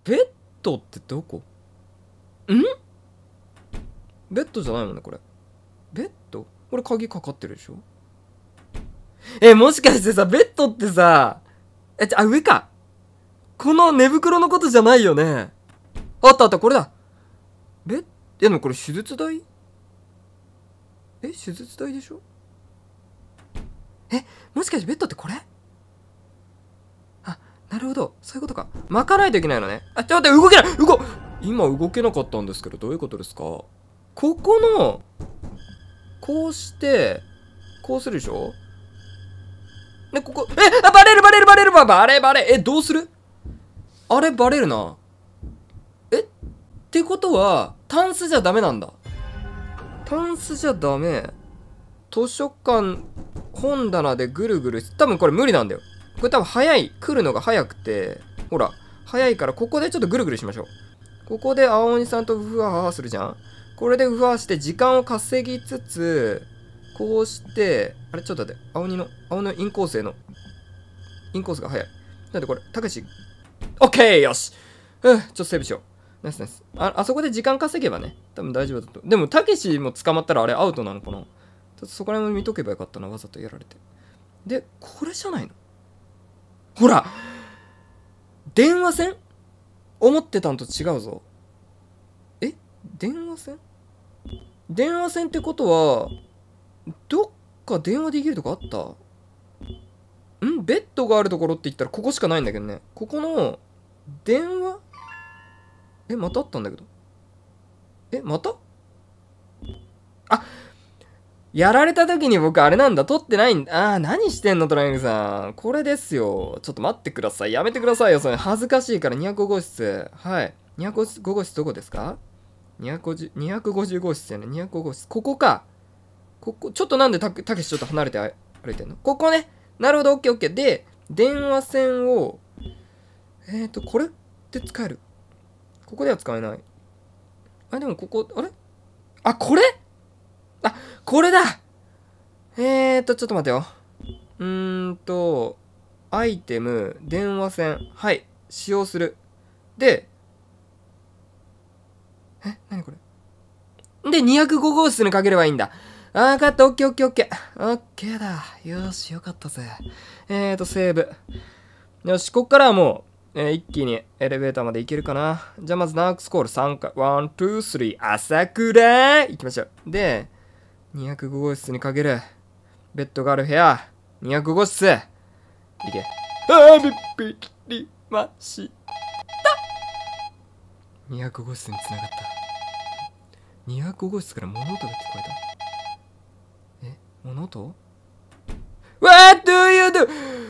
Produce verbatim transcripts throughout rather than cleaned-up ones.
ベッドってどこ？ん？ベッドじゃないもんね、これ。ベッド？これ鍵かかってるでしょ？え、もしかしてさ、ベッドってさ、え、あ、上か。この寝袋のことじゃないよね。あったあった、これだ。ベッ、え、でもこれ手術台？え、手術台でしょ？え、もしかしてベッドってこれ？あ、なるほど。そういうことか。巻かないといけないのね。あ、ちょっと待って、動けない！動今動けなかったんですけど、どういうことですか？ここの、こうして、こうするでしょ？で、ここ、え、あ、バレるバレるバレるババレバレ、え、どうする？あれバレるな。えってことは、タンスじゃダメなんだ。タンスじゃダメ。図書館、本棚でぐるぐる、多分これ無理なんだよ。これ多分早い。来るのが早くて、ほら、早いからここでちょっとぐるぐるしましょう。ここで青鬼さんとふわふわするじゃん。これでふわして時間を稼ぎつつ、こうして、あれちょっと待って、青鬼の、青鬼のインコースへの、インコースが早い。なんでこれ、たけし、オッケーよしうん、ちょっとセーブしよう。ナイスナイス。あ、あそこで時間稼げばね、多分大丈夫だと。でも、たけしも捕まったらあれアウトなのかな？ちょっとそこら辺も見とけばよかったな、わざとやられて。で、これじゃないの？ほら電話線？思ってたんと違うぞ。え？電話線？電話線ってことは、どっか電話できるとこあった？ん？ベッドがあるところって言ったらここしかないんだけどね。ここの、電話？え、またあったんだけど。え、また？あ、やられた時に僕あれなんだ、撮ってないんだ。あー、何してんのトライアングルさん。これですよ。ちょっと待ってください。やめてくださいよ。それ恥ずかしいからにひゃくご号室。はい。にひゃくご号室どこですか？ にひゃくごじゅう、にひゃくごじゅう号室やね。にひゃくご号室。ここか。ここ、ちょっとなんでたけしちょっと離れて歩いてんの？ここね。なるほど、オッケーオッケー。で、電話線を、えーと、これって使える？ここでは使えない。あ、でもここ、あれ？あ、これ？あ、これだ！えーと、ちょっと待ってよ。うーんと、アイテム、電話線。はい。使用する。で、え、なにこれ？で、にひゃくご号室にかければいいんだ。あー、わかった。オッケーオッケーオッケー。オッケーだ。よし、よかったぜ。えーと、セーブ。よし、こっからはもう、えー、一気にエレベーターまで行けるかな。じゃあまずナークスコールさんかい。ワン、ツー、スリー、朝倉行きましょう。で、にひゃくご号室にかける。ベッドがある部屋。にひゃくご室。いけ。あー、びっくりました。にひゃくご室に繋がった。にひゃくご室から物音が聞こえた。え、物音？ What do you do?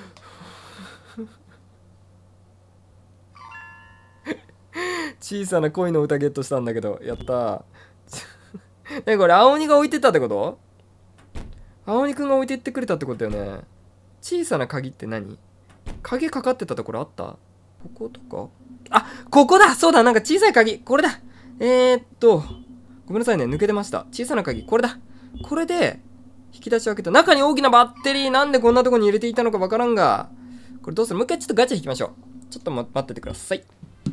小さな恋の歌ゲットしたんだけど、やったー。え、これ青鬼が置いてったってこと？青鬼くんが置いてってくれたってことだよね。小さな鍵って何？鍵かかってたところあった？こことか？あ、ここだ！そうだ、なんか小さい鍵。これだ。えー、っと、ごめんなさいね、抜けてました。小さな鍵。これだ。これで、引き出しを開けた。中に大きなバッテリー。なんでこんなとこに入れていたのかわからんが。これどうする？もう一回ちょっとガチャ引きましょう。ちょっと、ま、待っててください。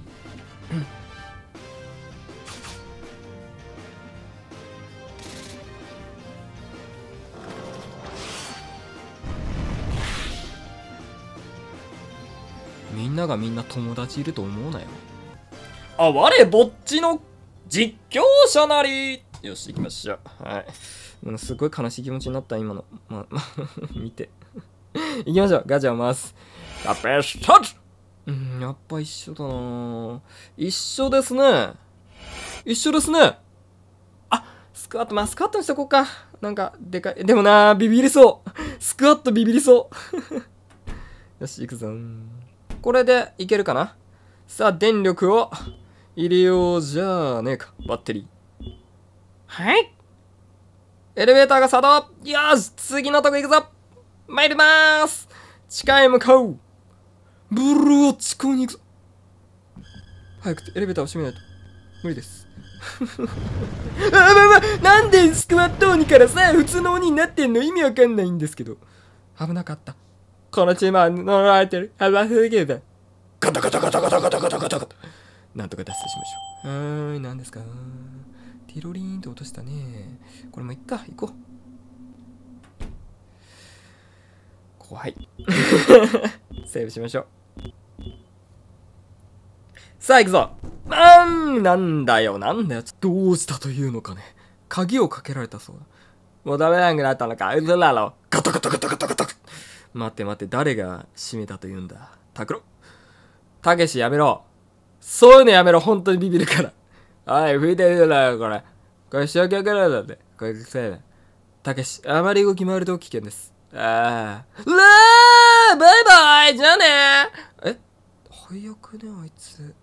みんながみんな友達いると思うなよ。あ、我ぼっちの実況者なり。よし、行きましょう。はい。もうすごい悲しい気持ちになった、今の。ま、ま、見て。行きましょう。ガチャを回す。カペスタート！うん、やっぱ一緒だな。一緒ですね。一緒ですね。あ、スクワット、まあ、スクワットにしとこうか。なんか、でかい。でもな、ビビりそう。スクワットビビりそう。よし、行くぞ。これでいけるかな。さあ、電力を入れようじゃねえか。バッテリー。はい。エレベーターが作動。よし、次のとこ行くぞ。参りまーす。地下へ向かう。ブルーを地下に行くぞ。早くエレベーターを閉めないと。無理です。あ、まあまあ、なんでスクワット鬼からさ、普通の鬼になってんの？意味わかんないんですけど。危なかった。このチームは乗られてる。あばすぎるだ。ガタガタガタガタガタガタガタガタ。 落としたね。これもいっか、行こう。怖い。セーブしましょう。さあ行くぞ。あーん、なんだよ、なんだよ。どうしたというのかね。鍵をかけられたそうだ。もうダメなくなったのか。うずらろ。ガタガタガタガタガタ。待って待って、誰が閉めたというんだ。タクロ。たけしやめろ。そういうのやめろ。本当にビビるから。おい、吹いてるだよ、これ。これ、消去からだって。これ、せいだ。たけし、あまり動き回ると危険です。ああ。うわーバイバイじゃあねーえ早くね、あいつ。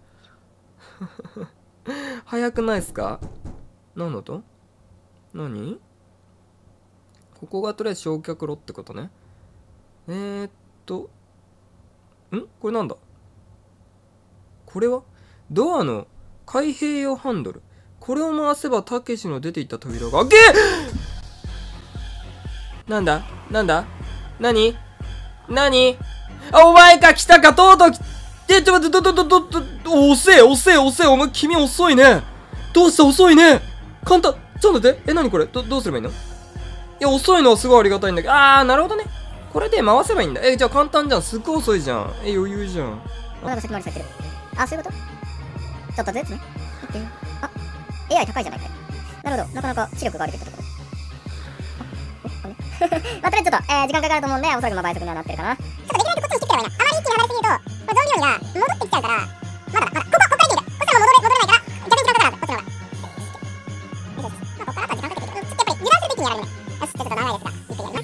早くないっすか？何の音？何？ここがとりあえず焼却炉ってことね。えーっと。んこれなんだ？これはドアの開閉用ハンドル。これを回せばたけしの出ていった扉が開けなんだなんだ何何あ、お前か来たかとうとう来て、ちょっと待って、ど、ど、ど、ど、ど、遅え、遅え、遅え、お前、君遅いね。どうした遅いね。簡単、ちょっと待って、え、何これど、どうすればいいの？いや、遅いのはすごいありがたいんだけど、あー、なるほどね。これで回せばいいんだ。え、じゃあ簡単じゃん。すっごい遅いじゃん。え、余裕じゃん。 あ、なんか先回りされてる。あ、そういうこと？ちょっとずつね。オッケー。あ、エーアイ 高いじゃないかい。なるほど。なかなか視力があるってところ。あ、これね。まあ、とりあえずちょっと、えー、時間かかると思うんで、おそらくまあ倍速にはなってるかな。ちょっとできるだけこっちに切ってやばいな。あまり一気に離れすぎると、これゾンビ鬼が戻ってきちゃうから、まだだ、まだ、ここ、ここから行っていいんだ。こっちはもう戻れ、戻れないから、逆に時間かかるはず、こっちの方が。まあ、ここからあとは時間かけていく。ちょっとやっぱり油断すると一気にやられるね。よし、じゃあちょっと長いですが、ゆっくりやります。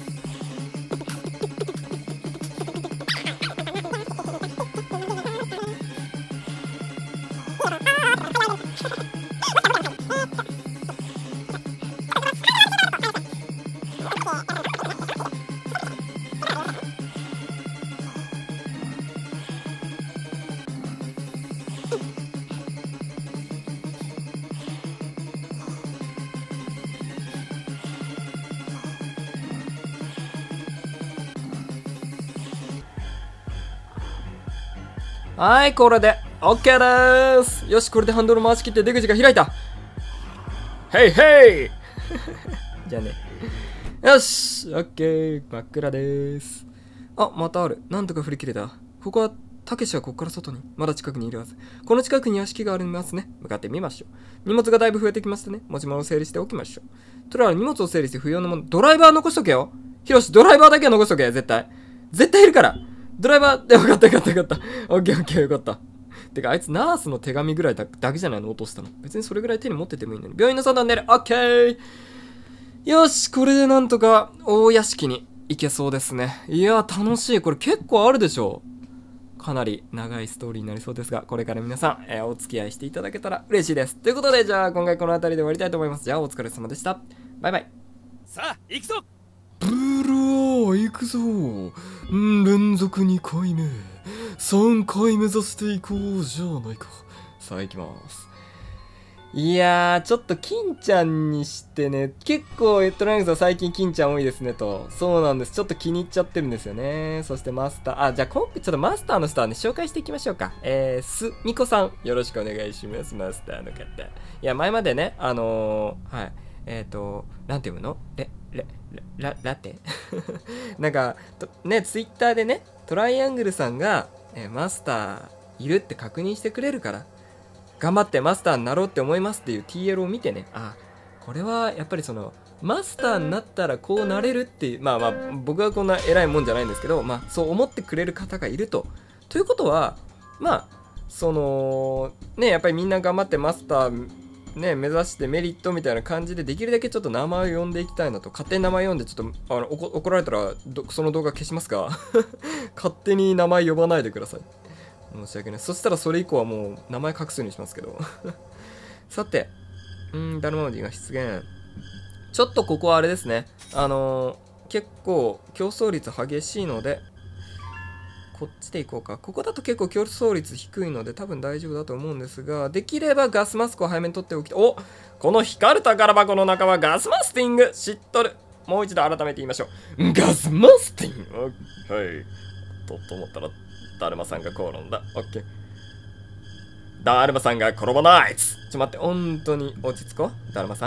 はい、これで OK でーす。よし、これでハンドル回し切って出口が開いた。ヘイヘイじゃあね。よし OK、真っ暗でーす。あ、またある。なんとか振り切れた。ここはたけしはここから外にまだ近くにいるはず。この近くに屋敷がありますね。向かってみましょう。荷物がだいぶ増えてきましたね。持ち物を整理しておきましょう。とりあえず荷物を整理して不要なもの。ドライバー残しとけよ。ひろし、ドライバーだけは残しとけ。絶対絶対いるから。ドライバーでよかったよかったよかった。オッケーオッケーよかった。てかあいつナースの手紙ぐらい だ, だけじゃないの落としたの。別にそれぐらい手に持っててもいいのに。病院の相談寝る。オッケー。よし、これでなんとか大屋敷に行けそうですね。いや楽しい。これ結構あるでしょ。かなり長いストーリーになりそうですが、これから皆さん、えー、お付き合いしていただけたら嬉しいです。ということで、じゃあ今回この辺りで終わりたいと思います。じゃあお疲れ様でした。バイバイ。 さあ行くぞ。 ブルー行くぞ。ん連続にかいめさんかい目指していこうじゃないか。さあ行きます。いやーちょっと金ちゃんにしてね、結構エットラングさん最近金ちゃん多いですねと。そうなんです。ちょっと気に入っちゃってるんですよね。そしてマスター、あ、じゃあ今回ちょっとマスターの人はね紹介していきましょうか。えー、すみこさんよろしくお願いします。マスターの方。いや前までねあのー、はいえっ、ー、となんていうのレレララテなんかねツイッターでねトライアングルさんが、えー、マスターいるって確認してくれるから頑張ってマスターになろうって思いますっていう ティーエル を見てね、あ、これはやっぱりそのマスターになったらこうなれるっていう、まあまあ僕はこんな偉いもんじゃないんですけど、まあそう思ってくれる方がいると。ということはまあそのねやっぱりみんな頑張ってマスターね目指してメリットみたいな感じでできるだけちょっと名前を呼んでいきたいなと。勝手に名前呼んでちょっとあの怒られたらその動画消しますか勝手に名前呼ばないでください。申し訳ない。そしたらそれ以降はもう名前隠すようにしますけどさてうーんダルマウディが出現。ちょっとここはあれですねあのー、結構競争率激しいのでこっちで行こうか。ここだと結構競争率低いので多分大丈夫だと思うんですが、できればガスマスクを早めに取っておきたい。お、この光る宝箱の中はガスマスティング。知っとる。もう一度改めて言いましょう。ガスマスティング。はいとと思ったらだるまさんが転んだ。オッケー。だるまさんが転ばないつ。ちょ待って、本当に落ち着こう。だるまさん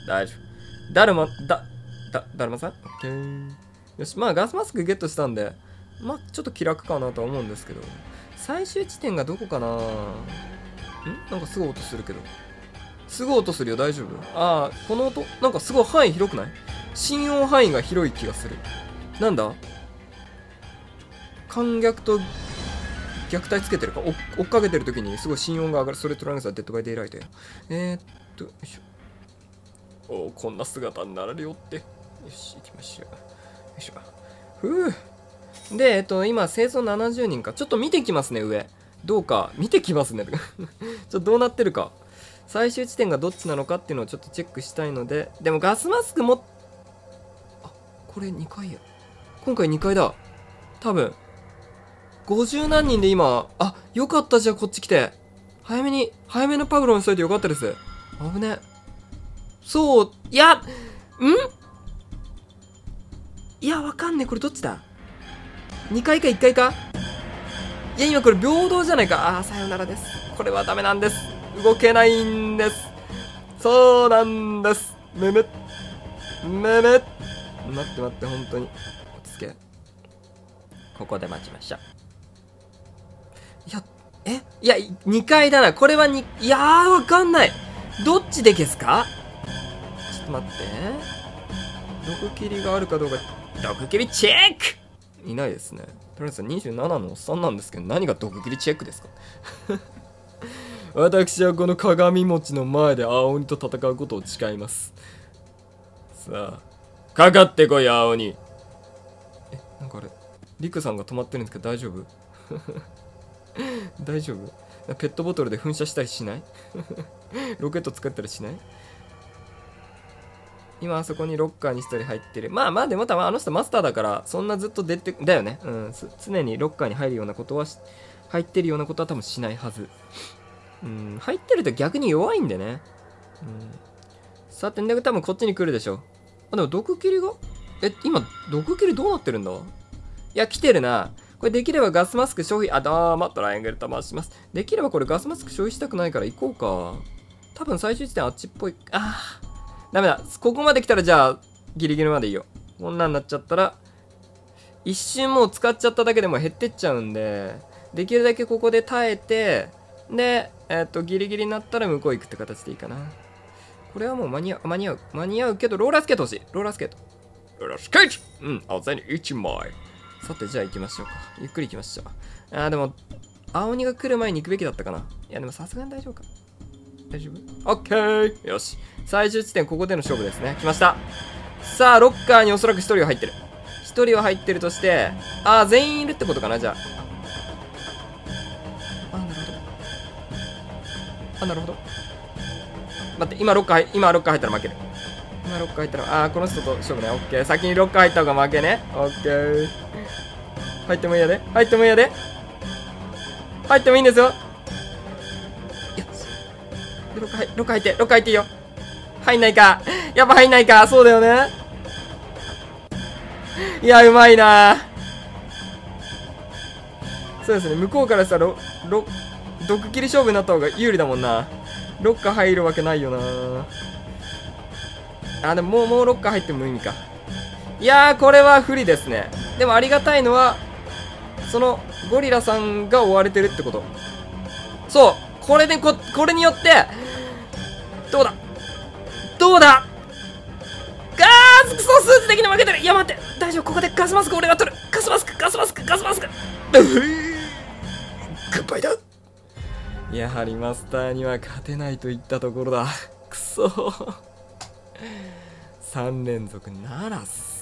大丈夫。だるま、だ、だ、だるまさんオッケー。よし、まあガスマスクゲットしたんで、まあちょっと気楽かなとは思うんですけど、最終地点がどこかな。んなんかすごい音するけど。すごい音するよ、大丈夫？ああ、この音、なんかすごい範囲広くない？心音範囲が広い気がする。なんだ？観客と虐待つけてるか？追っかけてる時にすごい心音が上がる。それトラングスはデッドバイデイライトや。えー、っと、よいしょ。おお、こんな姿になれるよって。よし、行きましょう。よいしょ。ふう。で、えっと、今、生存ななじゅうにんか。ちょっと見てきますね、上。どうか。見てきますね。ちょっとどうなってるか。最終地点がどっちなのかっていうのをちょっとチェックしたいので。でもガスマスクも、あ、これにかいや。今回にかいだ。多分。ごじゅうなんにんで今、あ、よかったじゃあこっち来て。早めに、早めのパブロンしといてよかったです。危ね。そう、いや、んいや、わかんねえ。これどっちだ ?に 回かいっかいか。いや、今これ平等じゃないか。あー、さよならです。これはダメなんです。動けないんです。そうなんです。むむ。むむ。待って待って、本当に。落ち着け。ここで待ちましょう。いや、えいや、にかいだな。これはに、いやー、わかんない。どっちで消すか？ちょっと待って。毒切りがあるかどうか。毒切りチェック！いないですね。とりあえずにじゅうななのおっさんなんですけど、何が毒切りチェックですか？私はこの鏡餅の前で青鬼と戦うことを誓います。さあ、かかってこい、青鬼。え、なんかあれ、リクさんが止まってるんですけど大丈夫？大丈夫？ペットボトルで噴射したりしない？ロケット作ったりしない？今あそこにロッカーにひとり入ってる。まあまあでも多分あの人マスターだからそんなずっと出てだよね。うん、常にロッカーに入るようなことは入ってるようなことは多分しないはず。うん、入ってると逆に弱いんでね。うん、さて、で多分こっちに来るでしょ。あ、でも毒切りがえ、今毒切りどうなってるんだ？いや、来てるな。これできればガスマスク消費、あ、だーま、トライアングルと回します。できればこれガスマスク消費したくないから行こうか。多分最終地点あっちっぽい。あー。ダメだ。ここまで来たらじゃあ、ギリギリまでいいよ。こんなんなっちゃったら、一瞬もう使っちゃっただけでも減ってっちゃうんで、できるだけここで耐えて、で、えっと、ギリギリになったら向こう行くって形でいいかな。これはもう間に合う、間に合う、間に合うけど、ローラースケート欲しい。ローラースケート。ローラースケートうん、青ざにいちまい。さて、じゃあ行きましょうか。ゆっくり行きましょう。あー、でも、青鬼が来る前に行くべきだったかな。いや、でもさすがに大丈夫か。大丈夫？オッケー！よし。最終地点、ここでの勝負ですね。来ました。さあ、ロッカーにおそらくひとりは入ってる。ひとりは入ってるとして、あー、全員いるってことかな、じゃあ。あー、なるほど。あ、なるほど。待って、今ロッカー、今ロッカー入ったら負ける。今ロッカー入ったら、あー、この人と勝負ね。オッケー。先にロッカー入った方が負けね。オッケー。入ってもいいやで。入ってもいいやで。入ってもいいんですよ。ロッカー入、ロッカー入って、ロッカー入っていいよ。入んないか。やっぱ入んないか。そうだよね。いや、うまいな。そうですね。向こうからしたら、ロ、ロ、毒切り勝負になった方が有利だもんな。ロッカー入るわけないよな。あ、でももう、もうロッカー入っても意味か。いやー、これは不利ですね。でもありがたいのは、その、ゴリラさんが追われてるってこと。そう。これでこ、これによって、どうだどうだガースクソ数字的に負けてる。いや待って、大丈夫。ここでガスマスク俺が取る。ガスマスク、ガスマスク、ガスマスク。グッバイだ。やはりマスターには勝てないといったところだ。くそさん連続ならず。